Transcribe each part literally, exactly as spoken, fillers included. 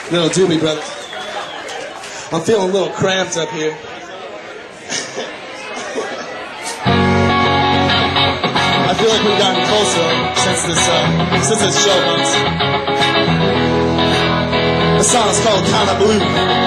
Little Doobie Brothers. I'm feeling a little cramped up here. I feel like we've gotten closer since this, uh, since this show ends. The song is called Kinda Blue.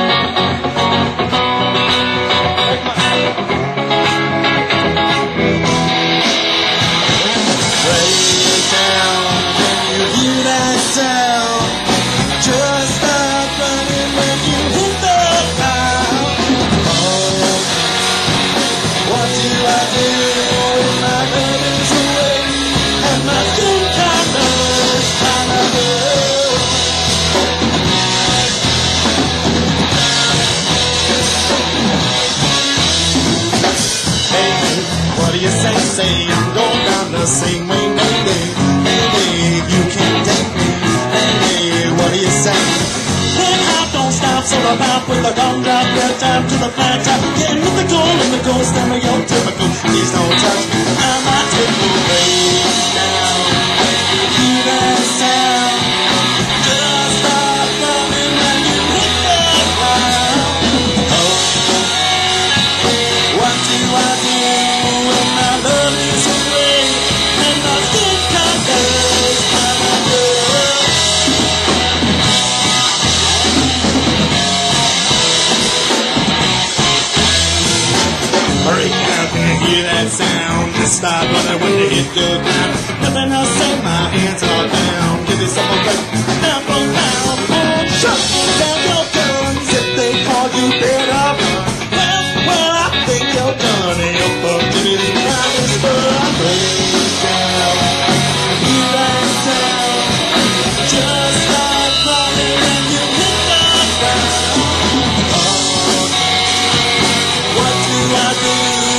Say I'm going down the same way, baby. Baby, you can't take me. Baby, what do you say? Head out, don't stop, so about with the gun drop, red time to the flat top. Getting with the goal and the goal, stereotypical. Please don't touch me, I might take you way down. Hear that sound? Just start running when you hit the ground. Oh, what do I do? Hurry now, can you hear that sound? Just stop running when you hit the ground. Nothing else, say my hands are down. Give yourself a break, down from down. Oh, shut down your guns if they call you dead or gone. Well, well, I think you're done and you're fucked in it. Now it's for a breakdown. Hear that sound? Just stop running when you hit the ground. Oh, what do I do?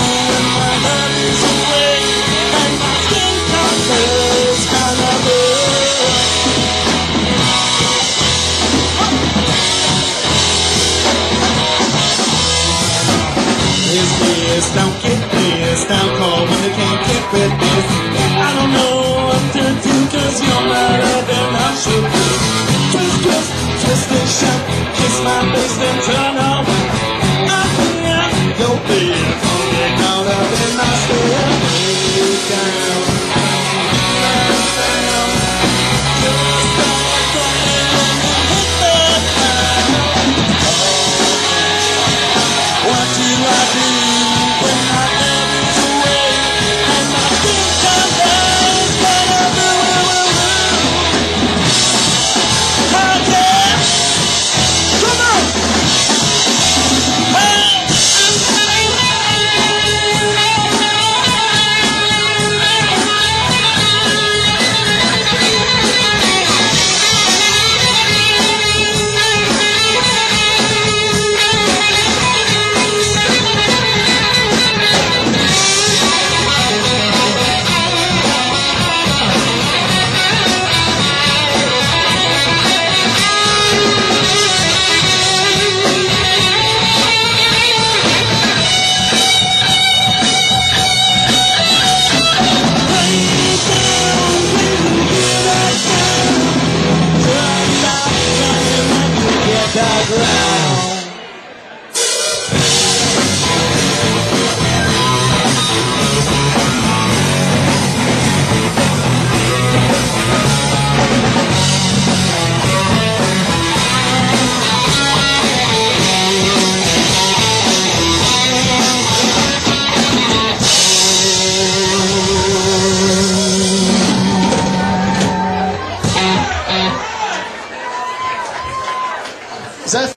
Don't get pissed, don't call when you can't get with this. I don't know what to do, cause you're better than I should be. Twist, twist, twist and shout, kiss my face then turn away. I can't go there, don't get caught up in my stare. Lay down, down, down. Just start running when you hit the ground. Oh, what do I do? Is that